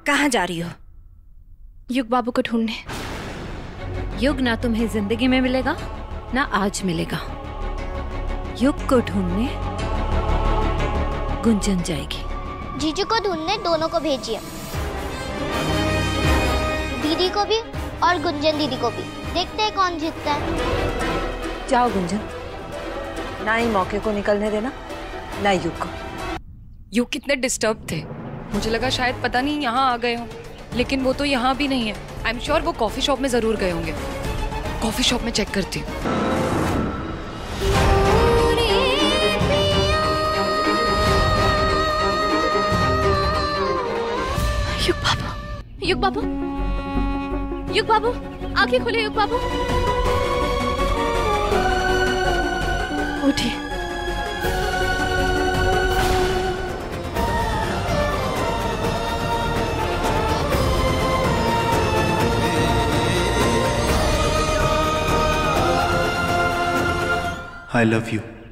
कहाँ जा रही हो? युग बाबू को ढूंढने। युग ना तुम्हें जिंदगी में मिलेगा ना आज मिलेगा। युग को ढूंढने गुंजन जाएगी। जीजू को ढूंढने दोनों को भेजिए, दीदी को भी और गुंजन दीदी को भी। देखते हैं कौन जीतता है। जाओ गुंजन, ना ही मौके को निकलने देना ना युग को। युग कितने डिस्टर्ब थे, मुझे लगा शायद पता नहीं यहाँ आ गए हो, लेकिन वो तो यहाँ भी नहीं है। आई एम श्योर वो कॉफी शॉप में जरूर गए होंगे। कॉफी शॉप में चेक करती हूँ। युग बाबू, युग बाबू, युग बाबू, आंखें खोले युग बाबू, उठिए। I love you.